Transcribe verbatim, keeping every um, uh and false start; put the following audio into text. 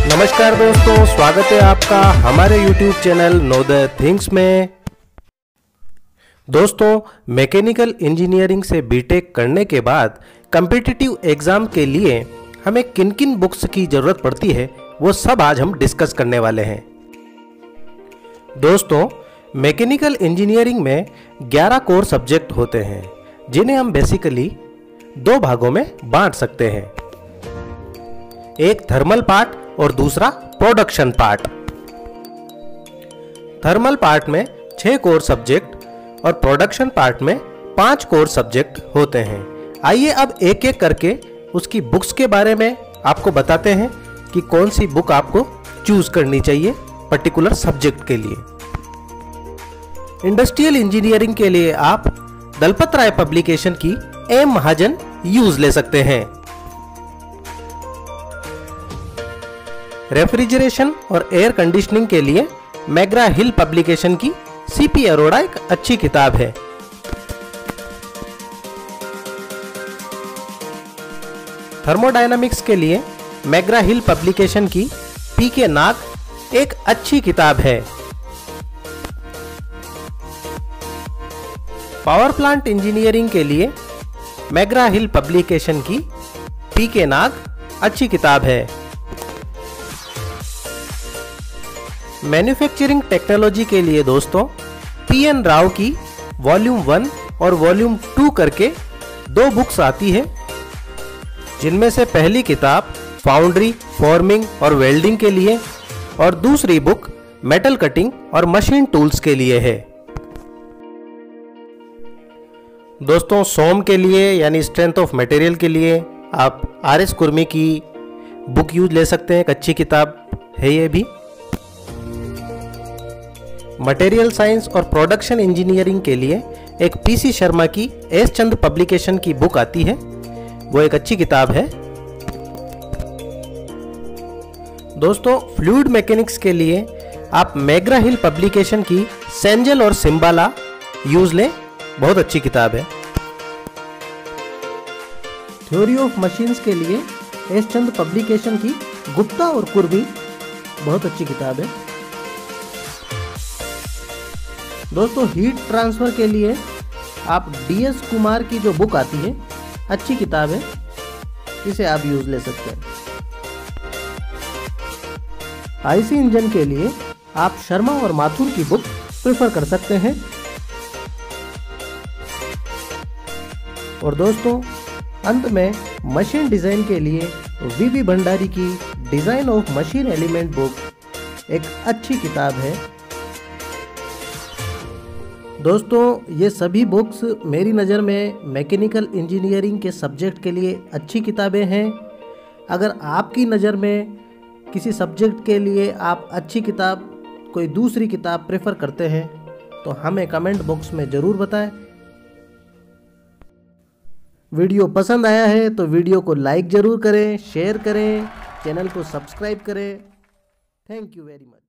नमस्कार दोस्तों, स्वागत है आपका हमारे YouTube channel know the things में। दोस्तों, मैकेनिकल इंजीनियरिंग से बीटेक करने के बाद कॉम्पिटिटिव एग्जाम के लिए हमें किन किन बुक्स की ज़रूरत पड़ती है वो सब आज हम डिस्कस करने वाले हैं। दोस्तों, मैकेनिकल इंजीनियरिंग में ग्यारह कोर सब्जेक्ट होते हैं जिन्हें हम बेसिकली दो भागों में बांट सकते हैं, एक थर्मल पार्ट और दूसरा प्रोडक्शन पार्ट। थर्मल पार्ट में छह कोर सब्जेक्ट और प्रोडक्शन पार्ट में पांच कोर सब्जेक्ट होते हैं। आइए अब एक एक करके उसकी बुक्स के बारे में आपको बताते हैं कि कौन सी बुक आपको चूज करनी चाहिए पर्टिकुलर सब्जेक्ट के लिए। इंडस्ट्रियल इंजीनियरिंग के लिए आप दलपत राय पब्लिकेशन की एम महाजन यूज ले सकते हैं। रेफ्रिजरेशन और एयर कंडीशनिंग के लिए मैग्रा हिल पब्लिकेशन की सीपी अरोड़ा एक अच्छी किताब है। थर्मोडायनामिक्स के लिए मैग्रा हिल पब्लिकेशन की पीके नाग एक अच्छी किताब है। पावर प्लांट इंजीनियरिंग के लिए मैग्रा हिल पब्लिकेशन की पीके नाग अच्छी किताब है। मैन्युफैक्चरिंग टेक्नोलॉजी के लिए दोस्तों पी एन राव की वॉल्यूम वन और वॉल्यूम टू करके दो बुक्स आती है, जिनमें से पहली किताब फाउंड्री, फॉर्मिंग और वेल्डिंग के लिए और दूसरी बुक मेटल कटिंग और मशीन टूल्स के लिए है। दोस्तों, सोम के लिए यानी स्ट्रेंथ ऑफ मटेरियल के लिए आप आर एस कुर्मी की बुक यूज ले सकते हैं, एक अच्छी किताब है ये भी। मटेरियल साइंस और प्रोडक्शन इंजीनियरिंग के लिए एक पीसी शर्मा की एस चंद पब्लिकेशन की बुक आती है, वो एक अच्छी किताब है। दोस्तों, फ्लूइड मैकेनिक्स के लिए आप मैग्रा हिल पब्लिकेशन की सेंजल और सिम्बाला यूज लें, बहुत अच्छी किताब है। थ्योरी ऑफ मशीन्स के लिए एस चंद पब्लिकेशन की गुप्ता और कुर्मी बहुत अच्छी किताब है। दोस्तों, हीट ट्रांसफर के लिए आप डी एस कुमार की जो बुक आती है अच्छी किताब है, इसे आप यूज ले सकते हैं। आईसी इंजन के लिए आप शर्मा और माथुर की बुक प्रेफर कर सकते हैं। और दोस्तों, अंत में मशीन डिजाइन के लिए वीवी भंडारी की design of machine element book एक अच्छी किताब है। दोस्तों, ये सभी बुक्स मेरी नज़र में मैकेनिकल इंजीनियरिंग के सब्जेक्ट के लिए अच्छी किताबें हैं। अगर आपकी नज़र में किसी सब्जेक्ट के लिए आप अच्छी किताब कोई दूसरी किताब प्रेफर करते हैं तो हमें कमेंट बॉक्स में ज़रूर बताएं। वीडियो पसंद आया है तो वीडियो को लाइक ज़रूर करें, शेयर करें, चैनल को सब्सक्राइब करें। Thank you very much.